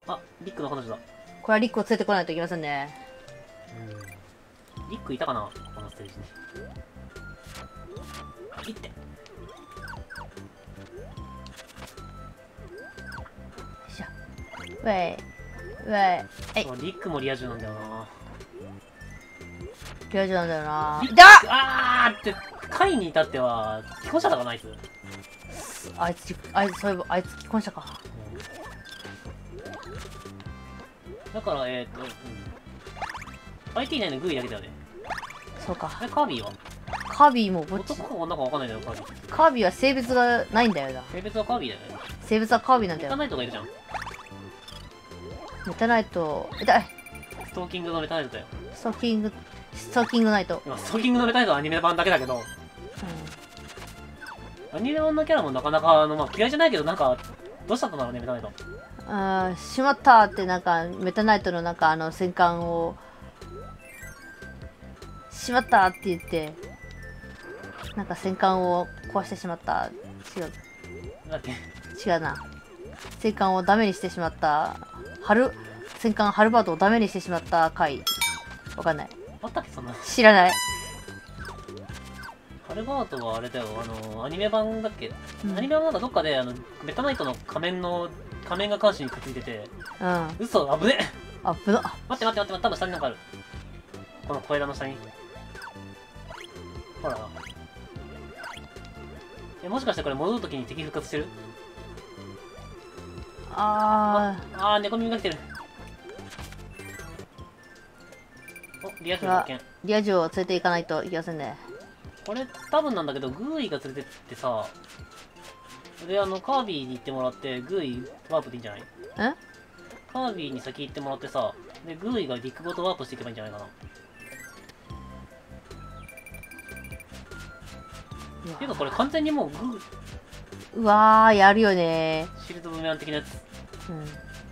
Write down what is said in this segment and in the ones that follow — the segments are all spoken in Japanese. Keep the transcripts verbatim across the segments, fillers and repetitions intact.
あ、リックの彼女だ。 これはリックを連れてこないといけませんね。 うん。リックいたかなこのステージに。いって。よいしょ。ウェイ。ウェイ。えい。 リックもリア充なんだよな。 リア充なんだよな。 リックだあーって、回に至っては、既婚者だからな、あいつ。 あいつ、あいつ、そういえば、あいつ既婚者か。 だから、えっ、ー、と、うん。アイティー 内のグーだけだよね。 そうか。 え、カービィはカービィもぼっち。 男か女かわかんないんだよ、カービィ。 カービィは性別がないんだよな。 性別はカービィだよね。 性別はカービィなんだよ。 メタナイトがいるじゃん。 メタナイト、痛い。 ストーキングのメタナイトだよ。 ストーキング、ストーキングナイト。 今、ストーキングのメタナイトはアニメ版だけだけど、 うん。 アニメ版のキャラもなかなか、あの、まあ、嫌いじゃないけど、なんか、どうしたんだろうね、メタナイト。 あー、しまったってなんか、メタナイトのなんかあの戦艦を、しまったって言って、なんか戦艦を壊してしまった。違う。 だって違うな。戦艦をダメにしてしまった。ハル、戦艦ハルバートをダメにしてしまった回。わかんない。 あったっけ、そんな。 知らない。 ハルバートはあれだよ、あの、アニメ版だっけ、 うん、 アニメ版なんかどっかで、あの、メタナイトの仮面の、仮面が監視にくっついてて、 うん。 嘘、危ねえあ、ぶな。 待って待って待って待って、多分下になんかある。この小枝の下に。ほら。え、もしかしてこれ戻るときに敵復活してる？ あああー、猫耳が来てる。お、リア充の発見。 ー、リア充を連れて行かないといけませんね。 これ多分なんだけど、グーイが連れてってさ、で、あの、カービィに行ってもらって、グーイワープでいいんじゃない？ んカービィに先行ってもらってさ、で、グーイがリックごとワープしていけばいいんじゃないかな。ていうかこれ完全にもうグー、 うわー、やるよねシールドブメラン的なやつ。 ー。うん。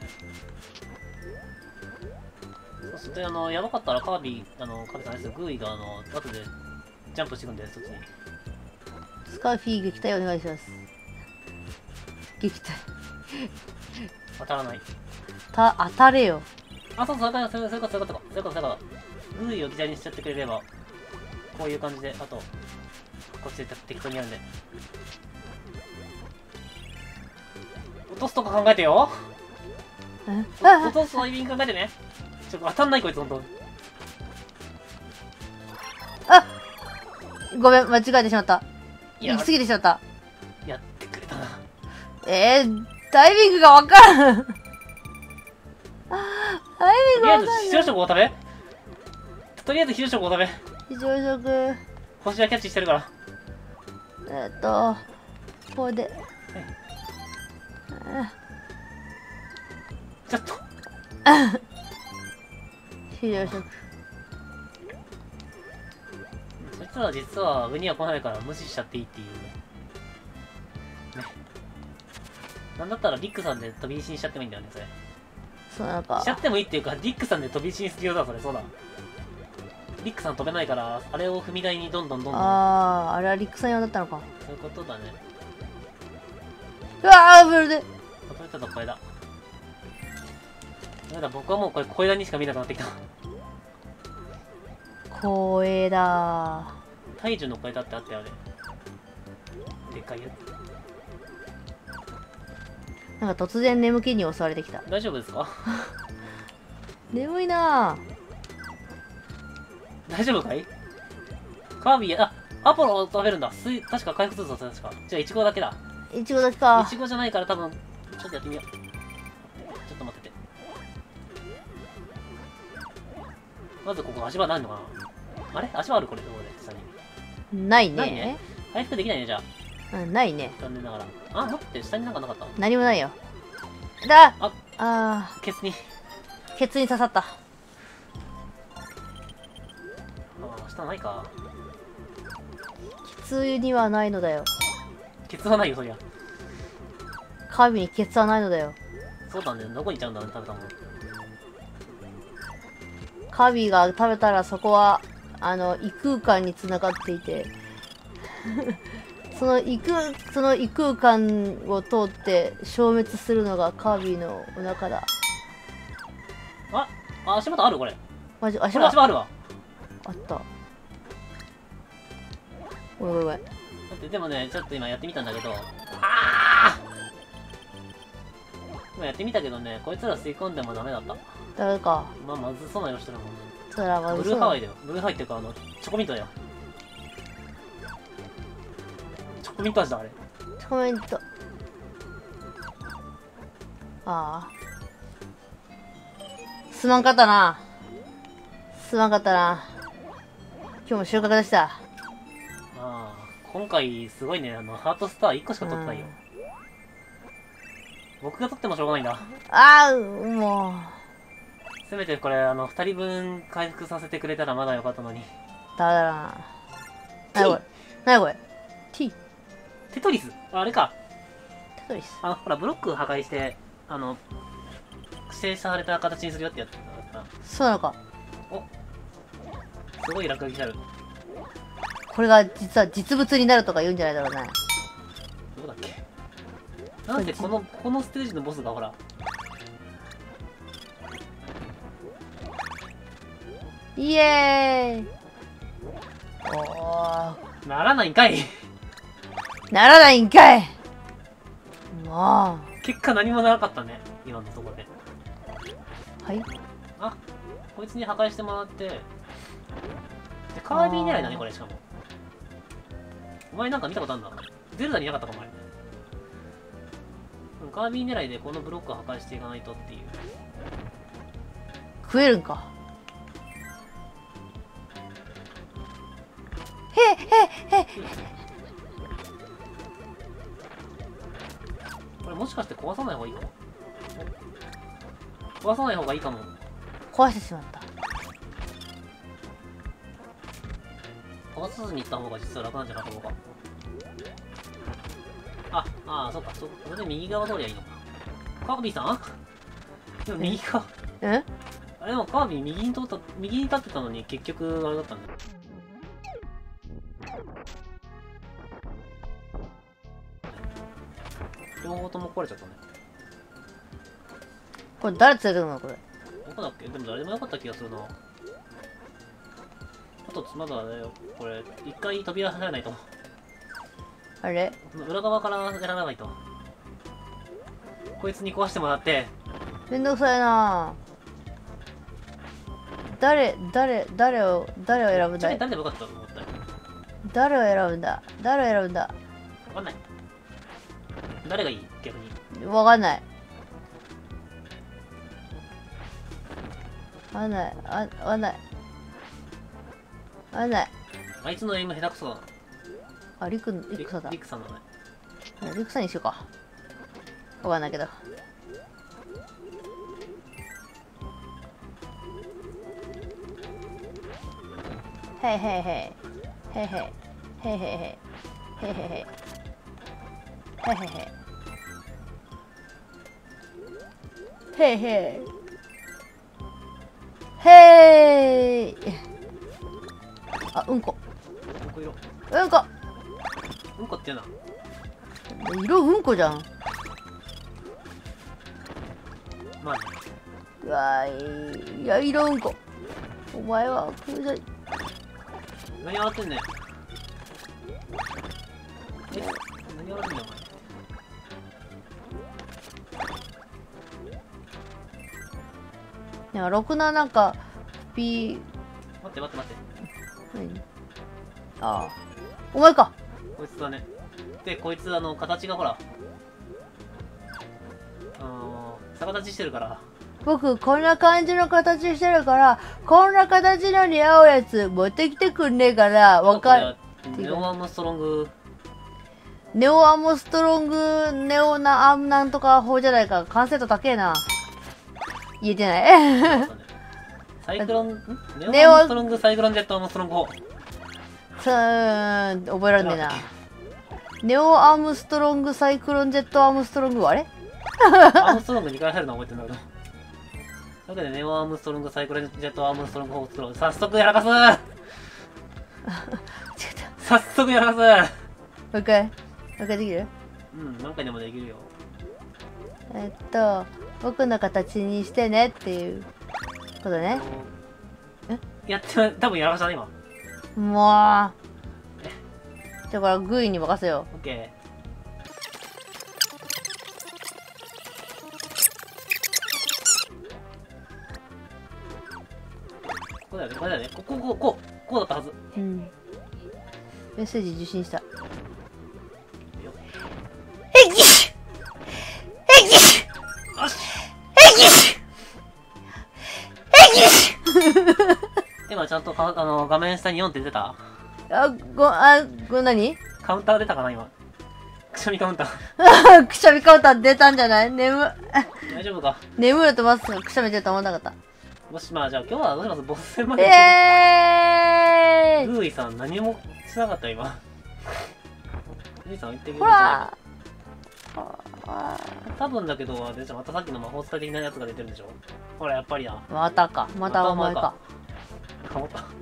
そうすると、あの、やばかったらカービィ、あの、カービィさんですよ、グーイが、あの、後でジャンプしていくんで、そっちに。 スカーフィー撃退お願いします。撃退。 当たらない。 た、当たれよ。 あ、そうそう、そういうこと、そういうこと、そういうこと、そういうこと、そういうこと。グーイをギターにしちゃってくれれば、こういう感じで、あと、こっちで適当にやるんで。落とすとこ考えてよ。 ん落とすタイミング考えてね。ちょっと当たんないこいつ、ほんと。 あごめん、間違えてしまった。 いや行き過ぎてしまった。 やってくれたな。 えー、タイミングがわからん。タイミングとりあえず、 がわかんない。 非常食を食べ。とりあえず、非常食を食べ。 非常食。 星はキャッチしてるから。 えーっと、これで。 ちょっと。 非常食。 そいつらは実は上には来ないから無視しちゃっていいっていうね。なんだったらリックさんで飛び石にしちゃってもいいんだよね、それ。 そうなのか。 しちゃってもいいっていうか、リックさんで飛び石にするようだ、それ、そうだ。リックさん飛べないから、あれを踏み台にどんどんどんどん。 あー、あれはリックさん用だったのか。 そういうことだね。 うわー、ブルで。 飛べたと小枝。ダメだ、僕はもうこれ小枝にしか見なくなってきた。 光栄だー。 体重の小枝ってあったよね。でっかいやつ。 なんか突然眠気に襲われてきた。 大丈夫ですか？ 眠いな大丈夫かい？カービィや、あ、アポロを食べるんだ。すい、確か回復するぞ、確か。じゃあ、イチゴだけだ。 ー。いちごだけかイ。チゴじゃないから多分、ちょっとやってみよう。ちょっと待ってて。まずここ足場ないのかな？あれ足場あるこれ、どこで下に。 ないね。 ないね。回復できないね、じゃあ。 うん、ないね。 残念ながら。あ、待って、下になんかなかった？ 何もないよ。だあ、 あケツに。 ー、ケツに刺さった。 あー、下ないか。 ケツにはないのだよ。 ケツはないよ、そりゃ。 カービィにケツはないのだよ。 そうなんだよ。どこに行っちゃうんだろう、食べたもん。 カービィが食べたらそこは、あの、異空間に繋がっていて、その異空、その異空間を通って消滅するのがカービィのお腹だ。 ああ、足元あるこれ。 マジ足これ足場場あるわ。 あった。おいおいおい。 だってでもね、ちょっと今やってみたんだけど、あー今やってみたけどね、こいつら吸い込んでもダメだった。 ダメか。 まあ、まずそうな色してるもんね。 そらまブルーハワイだよ。ブルーハワイっていうか、あの、チョコミントだよ。チョコミント味だ、あれ。 コメント。ああ。すまんかったな。すまんかったな。今日も収穫でした。 ああ、今回すごいね、あの、ハートスターいっこしか取ってないよ。僕が取ってもしょうがないんだ。 ああ、もう。 せめてこれ、あの、ふたりぶん回復させてくれたらまだよかったのに。 ダメだな。なにこれ。なにこれ。T。 テトリスああれか。 テトリス。 あの、ほら、ブロック破壊して、あの、指定された形にするよってやつだった。 そうなのか。 おすごい落書きしてある。 これが実は実物になるとか言うんじゃないだろうね。 どうだっけなんでこの、このステージのボスがほら、 イエーイ。おー。 ならないんかいならないんかい。も結果何もなかったね、今のところで。 う。はい。 あ、こいつに破壊してもらって、で、カービィ狙いだね、これしかも。お前なんか見たことあるんだ。ゼルダにいなかったか、お前。うんカービィ狙いでこのブロックを破壊していかないとっていう。 食えるんか。へえへえへえ。 これもしかして壊さない方がいいかも。壊さない方がいいかも。 壊してしまった。 壊さずに行った方が実は楽なんじゃなかろうか。あ、ああ、そっか、そ、それで右側通りゃいいのか。カービィさんでも右側、 えあれでもカービィ右に通った、右に立ってたのに結局あれだったんだよ。両方とも壊れちゃったね。 これ誰連れてるのこれ。 どこだっけでも誰でもよかった気がするな。あと、まだね、これ、一回扉入らないと。 あれ裏側からやらないと。こいつに壊してもらって。 めんどくさいな。誰、誰、誰を、誰を選ぶんだい。 誰でもよかったと思ったよ。 誰を選ぶんだ。誰を選ぶんだ。 わかんない。誰がいい逆に。 わかんない。わかんない。あ、わかんない。わかんない。 あいつのエイム下手くそだな。 あ、リク、リリクさんだ。 リクさんだね。 リクさんにしようか。わかんないけど。へいへいへい。へいへい。へいへいへい。へいへいへい。へいへいへい。へいへい。へい。あ、うんこ。 うんこ色。 うんこ。 うんこって言うな。 色うんこじゃん。 まあね。 うわーい。いや、色うんこ。お前は、くるさい。 何笑ってんねん。え何笑ってんねんお前。 いや、ろくななんか、ピー、 待って待って待って。 何ああ。お前か。 こいつだね。で、こいつあの、形がほら。あのー、逆立ちしてるから。 僕、こんな感じの形してるから、こんな形の似合うやつ持ってきてくんねえから、わかる。 ネオアームストロング。 ネオアームストロング、ネオナアームなんとか法じゃないか。完成度高えな。言えてない。 サイクロン、んネオアームストロングサイクロンジェットアームストロング法。 さあ、覚えられねえな。ネオアームストロングサイクロンジェットアームストロング、あれアームストロングにかい入るの覚えてんだけど。というわけで、ネオアームストロングサイクロンジェットアームストロング法を作ろう。早速やらかす早速やらかすもう一回もう一回できる？ うん、何回でもできるよ。 えっと、僕の形にしてねっていう。 これね。 やってない、多分やらかしたね、今。 もう。だからグイに任せよオッケー。ここだよね、これだよね。ここ、こう、こう、こうだったはず。 う。うん。メッセージ受信した。えぎしえぎしよしえぎしえぎし今ちゃんとかあの画面下によんって出た？ あ、ご、あ、ご、なにカウンター出たかな今。くしゃみカウンター。 くしゃみカウンター出たんじゃない？眠、 大丈夫か？ 眠るとまずくしゃみ出ると思わなかった。 もしまあじゃあ今日はどうします？ボス戦まで。 えーいグーイさん何もしなかった今。グーイさん言ってくれほら多分だけど、あれじゃんまたさっきの魔法使い的なやつが出てるんでしょ？ほらやっぱりだ。 またか。またお前か。 かもった。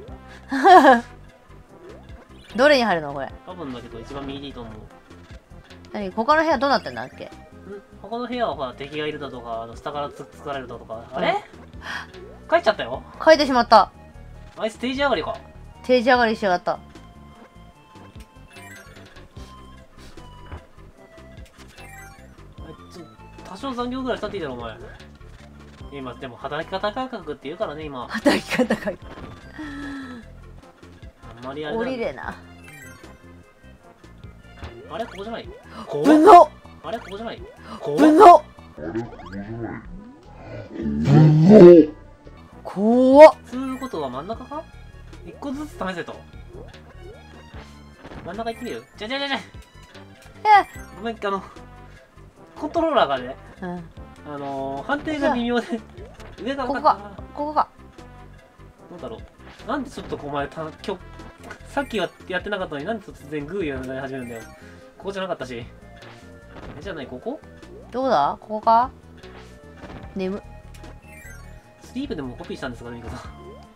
どれに入るのこれ。 多分だけど一番右でいいと思う。 何他の部屋どうなってんだっけ？ ん他の部屋はほら敵がいるだとか、あの下からつっつかれるだとか。あれ帰っちゃったよ。 書いてしまった。 あいつステージ上がりか。 定時上がりしやがった。 ちょ多少残業ぐらいしたっていいだろお前。今でも働き方改革って言うからね今。 働き方があんまりあれだ降りれな。 あれここじゃないこぶのあれここじゃないこぶの怖っ。 つうことは真ん中か？一個ずつ試せと。真ん中行ってみる？じゃじゃじゃじゃごめん、あのコントローラーがね、 うん、 あのー、判定が微妙で上がここ分かったかここか。 どうだろう。なんでちょっとお前た今日さっきはやってなかったのになんで突然グーやり始めるんだよ。ここじゃなかったし。えじゃないここ？ どこだここか。眠スリープでもコピーしたんですかねミコさん。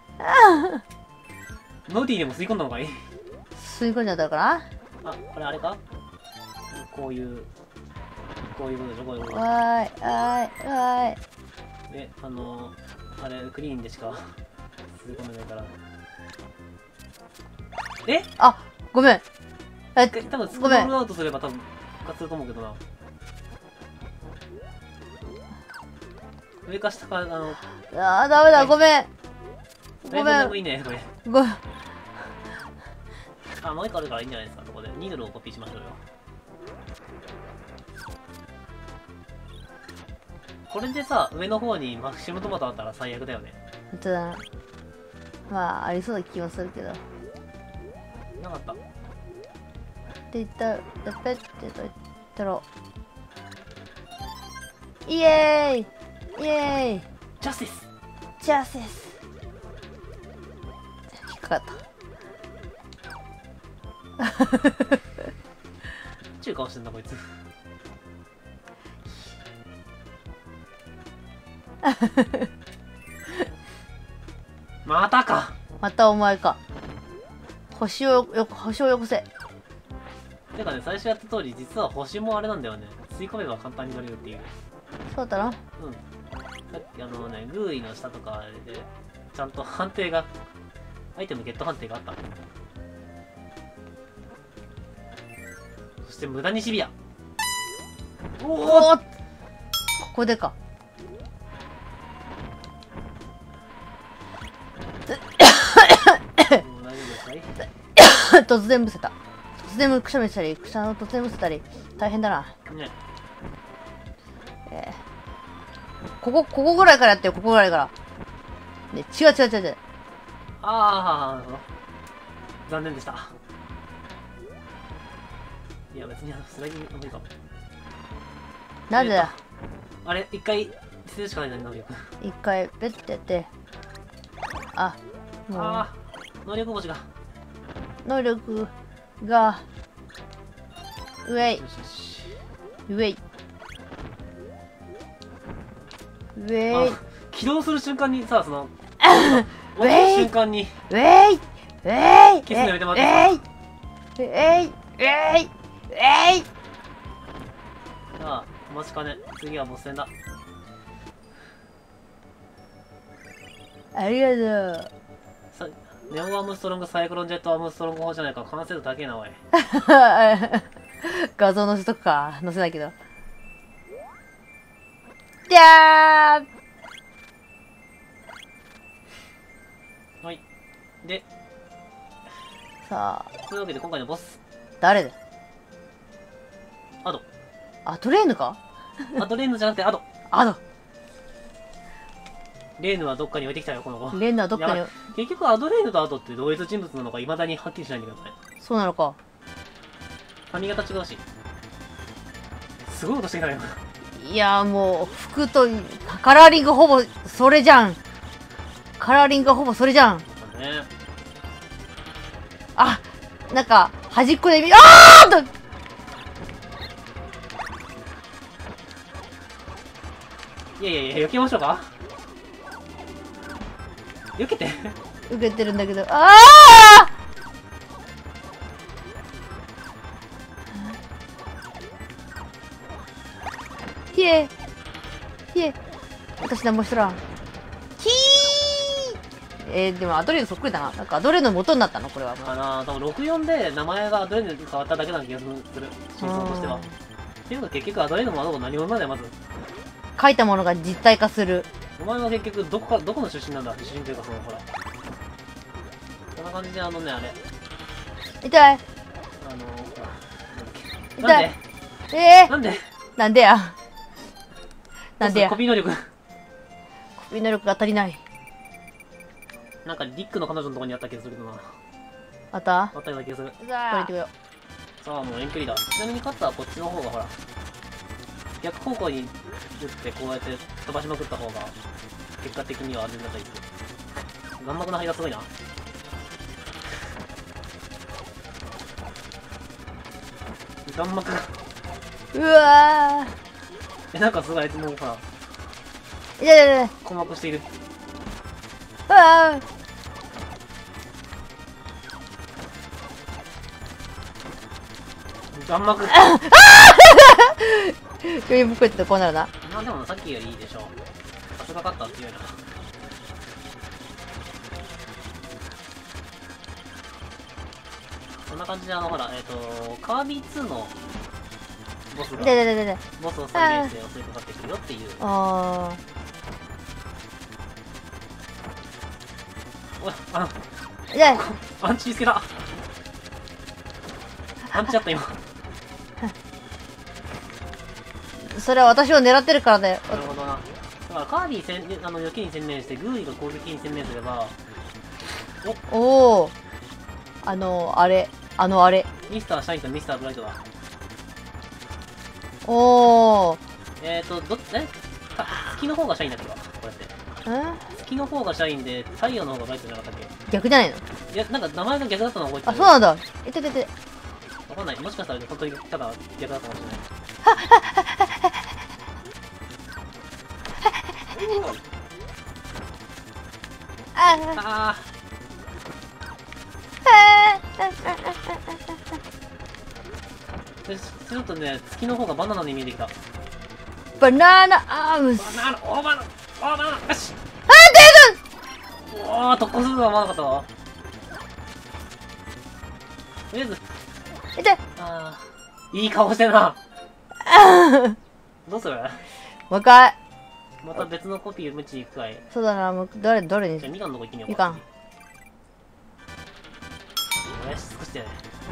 ノーティーでも吸い込んだのかい？ 吸い込んじゃったかな。 あ、これあれか？こういうこういうことでしょこういうことわーいわーいわーい。 で、あのー、あれクリーンでしか吸い込めないから。え？ あ、ごめん。え、 多分スクごめん。 ロールアウトすれば多分復活すると思うけどな。上か下か、あの、 あー、ダメだ、ごめん。ごめん。 だいぶでもいいね、これ。 ごめん。 あ、もう一個あるからいいんじゃないですか、ここで。ニードルをコピーしましょうよ。これでさ、上の方にマキシムトマトあったら最悪だよね。 本当だな。まあ、ありそうな気もするけど。 なかった。 って言ったら、ペッてと言ったら。イエーイイエーイジャスティスジャスティス引っかかった。 ちゅう顔してんだこいつ。またか。 またお前か。星をよ星をよこせ。 てかね、最初やった通り実は星もあれなんだよね。吸い込めば簡単に取れるっていう。 そうだな。 うん。さっきあのね、グーイの下とかでちゃんと判定がアイテムゲット判定があった。そして無駄にシビア。おおおここでか。 大丈夫ですかい？ 突然むせた。突然くしゃみしたり、くしゃみを突然むせたり、大変だな。 ね。 えー、ここ、ここぐらいからやってよ、ここぐらいから。ね、違う違う違う違う。 ああ、なるほど。残念でした。いや、別にあのスライディングの無理かも。 なんでだ。 あれ、一回、捨てるしかないのに能力。 一回、ペッてやって。あ、もう、 ああ、能力星が。 能力が、ウェイ、 よしよし。 ウェイ。ウェイ。 あ、起動する瞬間にさ、その、 ウェイ瞬間に、 ウェイウェイ消すのやめてもらえっていいウェイウェイウェイウェイさあ、お待ちかね。次はボス戦だ。 ありがとう。 さネオアームストロングサイクロンジェットアームストロング砲じゃないか。完成度高えなおい。 画像載せとくか。載せないけど。じゃー。 はいでさあ、 というわけで今回のボス誰だ。 アドアトレーヌか。 アドレーヌじゃなくてアドアド。 レーヌはどっかに置いてきたよこの子。 レーヌはどっかに。 結局アドレーヌとアドって同一人物なのか未だにはっきりしないんだけどね。 そうなのか。 髪型違うしすごいことしてきたね。 いやーもう、服と、カラーリングほぼそれじゃん。カラーリングがほぼそれじゃん。 ね、 あ、なんか、端っこで見、あーっといやいやいや、避けましょうか。避けて。 受けてるんだけど、あーひえ、ひえ、私何もしとらん。ひーえー、でもアドレーヌそっくりだな。なんかアドレーヌの元になったのこれはもう。 あのー、多分ろくじゅうよんで名前がアドレーヌに変わっただけな気がする。真相としては。っていうのは結局アドレーヌもアドも何者なんだよ、まず。 書いたものが実体化する。 お前は結局どこか、どこの出身なんだ出身というかその、ほら。こんな感じであのね、あれ。 痛い。 あのー、ほら。なんだっけ。 痛い。えー、 なんでなんでや。なんでや。 コピー能力。 コピー能力が足りない。 なんかリックの彼女のとこにあった気がするけどな。 あったあったような気がする。 これ行ってこよさあ、もう遠距離だ。ちなみにカッターはこっちの方がほら、逆方向に打ってこうやって飛ばしまくった方が、結果的には安全だったりする。眼膜の張りがすごいな。眼膜が。 う。うわえ、なんかすごいあいつもうほら、 ー。いやいやいや。 困惑している。 うわー。 眼膜。 余裕ぶっこいてこうなるな。 まあでもさっきよりいいでしょう。さすがカッターっていうな。そんな感じであのほら、えっ、ー、と、カービィツーのボスが、 ででででで。 ボスを再現性を襲いかかってくるよっていう。 あおい、あの、 ー。いや、 アンチつけた。アンチだった今。 それは私を狙ってるからだよ。 なるほどな。だからカービィ専あの避けに専念してグーイが攻撃に専念すれば、 おお。あの、あれ。あのあれ。 ミスターシャインとミスターブライトだ。 おお。 えーと、どっち、えか月の方がシャインだっけかこうやって。 ん月の方がシャインで太陽の方がブライトじゃなかったっ逆じゃないの。 け。いや、なんか名前が逆だったの覚えてあ、 る。 そうなんだ。いててて。 わかんない。もしかしたら本当にただ逆だったかもしれない。 ああー。で、ちょっとね、月の方がバナナに見えてきた。 バナナアームス。 バナナ、オーバナナ、オーバナナ、よし。 あ、 おー、特攻するとは思わなかったわ。とりあえず、 出て。 あー、いい顔してんな。どうする？ もう一回。 また別のコピー無知行くかい。 そうだな、もう、どれ、どれにじゃあ、みかんのとこ行ってみようみかん。 よし、少しで。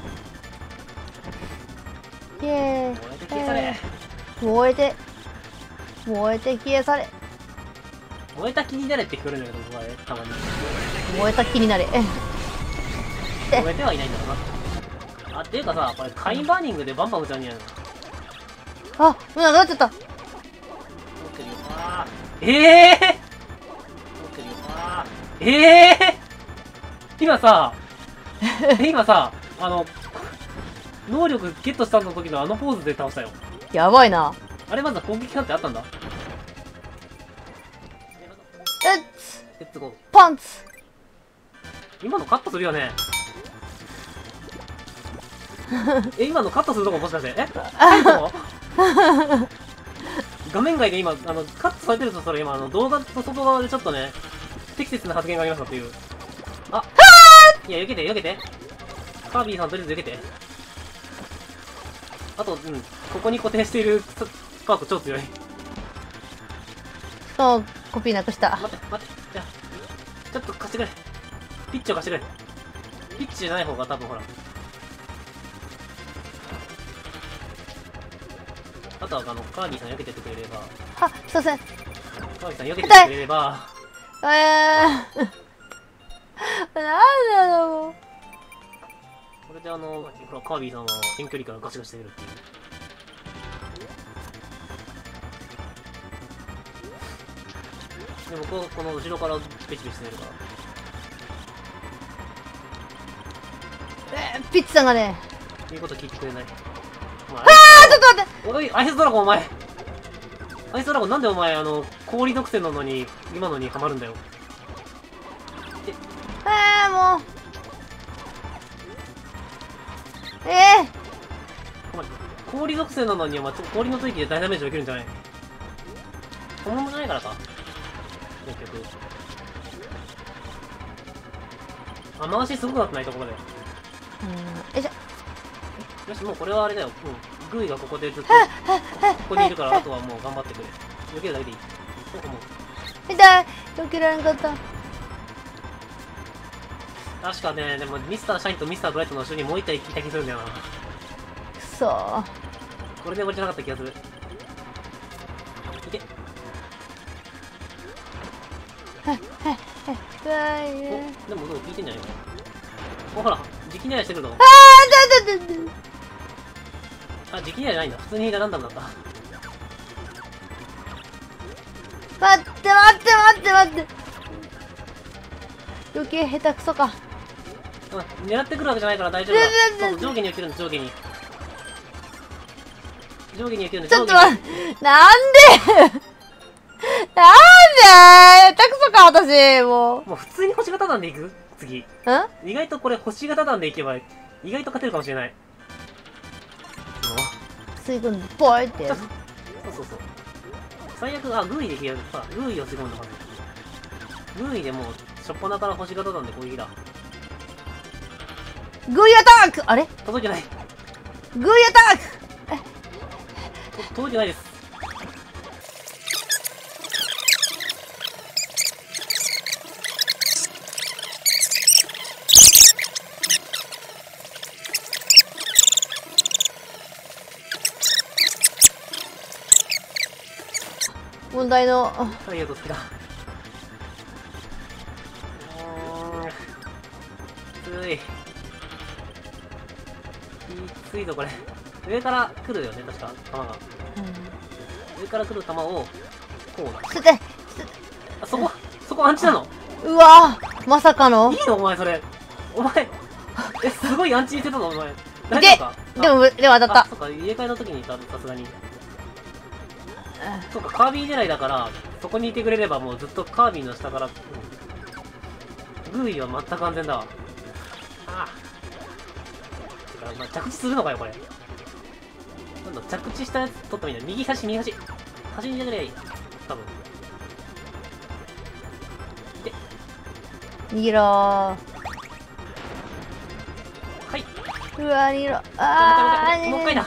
イエーイ。 燃えて消え去れ。 燃えて、燃えて消え去れ。 燃えた気になれって聞こえるんだけど、僕はね、たまに。 燃えた気になれ。 燃えてはいないんだろうな。あ、っていうかさ、これ、カインバーニングでバンバン撃ちゃうんじゃないの？ あ、もうなくなっちゃった。 持ってるよ。あー。ええー、持ってるよ。あー。ええー、今さ、え今さ、あの、能力ゲットしたの時のあのポーズで倒したよ。 やばいな。 あれまず攻撃なんてあったんだ。 えっレッツゴー。 パンツ。 今のカットするよね。え、今のカットするとこもしかして。え入ったの？画面外で今、あの、カットされてるとしたら今、あの、動画と外側でちょっとね、 不適切な発言がありましたという。あいや、避けて、避けて。カービィさんとりあえず避けて。あと、うん、ここに固定しているスカート超強い。 しかも、コピーなくした。 待って、待って。じゃあ、ちょっと貸してくれ。ピッチを貸してくれ。ピッチじゃない方が多分ほら。あとは、あの、カービィさん避けてってくれれば。 は、すいません。 カービィさん避けてってくれれば。 えー。なんだろう。 これであの、ほら、カービィさんは遠距離からガシガシしてるっていう。でもこう、この後ろからペチペチしてるから。 えー、ピッチさんがね。 言うこと聞いてくれない。ああー、ちょっと待って。 おい、アイスドラゴンお前。アイスドラゴンなんでお前、あの、氷独占なのに、今のにハマるんだよ。 えー、もう。えー。 お前、氷属性なのに、お前、氷の追記で大ダメージを受けるんじゃない？本物じゃないからか。結局。雨足すごくなってないところで。 うん、よいしょ。 よし、もうこれはあれだよ。うん。グイがここでずっと、ここにいるから、あとはもう頑張ってくれ。避けるだけでいい。そう思う。 痛い。避けられなかった。 確かね、でもミスターシャインとミスターブライトの後ろにもう一体いた気するんだよな。 くそー。 これで終わりじゃなかった気がする。いけ。 うわいね。 お、でもどう聞いてんじゃないの？お、ほら、直狙いしてくるの。 あー、だだだだ。 あ、直狙いじゃないんだ。普通にランダムだった。 待って待って待って待って。余計下手くそか。 うん、狙ってくるわけじゃないから大丈夫だ。そう上下に受けるんだ、上下に。上下に受けるんだ、 ちょっと上下に。 待って、なんでなんで下手くそか、私、もう。 もう普通に星型弾でいく次。 ん意外とこれ星型弾でいけば、意外と勝てるかもしれない。 吸い込んで、ポイってやる。 そうそうそう。最悪、あ、グーイで消える。ほら、グーイを吸い込んだはず。グーイでもう、しょっぱなから星型弾で攻撃だ。 グーイアタックあれ届いてない。 グーイアタックと届いてないです。 問題の、 ありがとう、好きだ。うーん。きつい。きついぞ、これ。上から来るよね、確か、弾が。上から来る弾を、こうだ。 捨てて、 あ、そこ、そこアンチなの？ うわぁ、まさかの。 いいのお前、それ。お前、え、すごいアンチにしてたのお前。大で丈夫か？ でも、でも当たっあ、そっか、入れ替えの時にいた、さすがに。そうか、カービィ狙いだから、そこにいてくれればもうずっとカービィの下から、うん、グーイは全く安全だわ。ああ。てか、まあ、着地するのかよ、これ。今度着地したやつ取ってもいいんだ。右端、右端。端に入れてくればいい。多分。で、 逃げろー。 はい。 うわ、逃げろ。 ああー、 ー、もう一回だ。も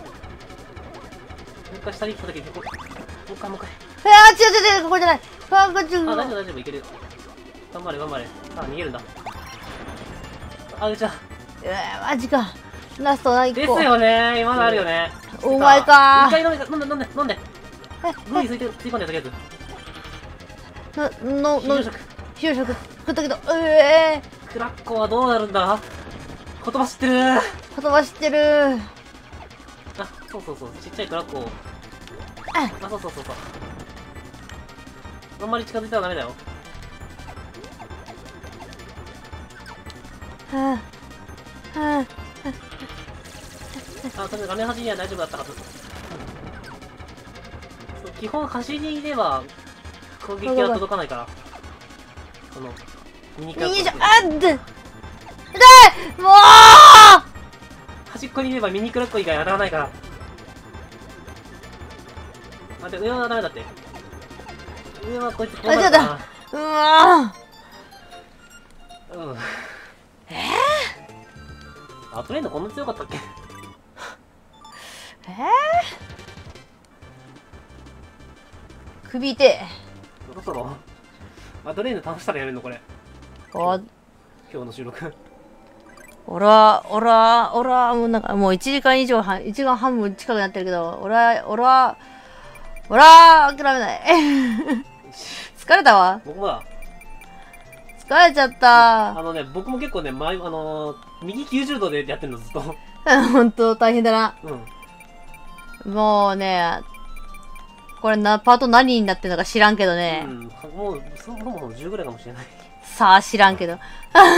う一回下に行った時に、ここ。もう一回、もう一回。 あー、違う違う違う、ここじゃない。あー、こっち。 あ、大丈夫、大丈夫、いけるよ。頑張れ、頑張れ。あ、逃げるんだ。あ、うちゃ。 うわ、マジか。ラストな、一個。 ですよね、今のあるよね。 お前か一回飲んで、飲んで、飲んで、飲んで。グーについて、つい込んで、とりあえず。 な、の、の、 非常食。 就職、食ったけど、うえクラッコはどうなるんだ？言葉知ってる。 ー、言葉知ってる。 あ、そうそうそう、ちっちゃいクラッコを。 あ、 あ、そうそうそうそう。あんまり近づいたらダメだよ。 はあ、はあ、それ画面端には大丈夫だったはず。そう、基本端にいれば攻撃は届かないから。その、ミニクラッコ。 よいしょ、あっ、で、痛いもう端っこにいればミニクラッコ以外当たらないから。あ、で、上はダメだって。上はこいつこうなるからな。 うわうん。えー、アトレインこんな強かったっけ？ えー、首痛え。 そろそろアトレイン倒したらやめるのこれ。 お今日の収録。 おら、おら、おら、もうなんかもういちじかん以上、いちじかんはん分近くなってるけど、おら、おら、おら、諦めない。疲れたわ。 僕もだ。 疲れちゃった。 あのね、僕も結構ね、前、あのー、右きゅうじゅうどでやってるのずっと。 ほんと大変だな。 うん。 もうね、これな、パート何になってるのか知らんけどね。 うん、もう、そもそもじゅうぐらいかもしれない。 さあ、知らんけど。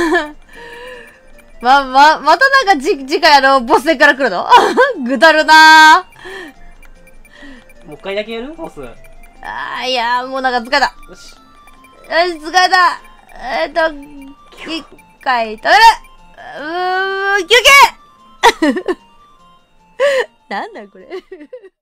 ま、ま、またなんかじ、次回あの、ボス戦から来るのぐだるなー。もう一回だけやるボス。 あー、いやー、もうなんか疲れた。 よし。 よし、疲れた。えっ、ー、と、一回止めるうーん、休憩なんだこれ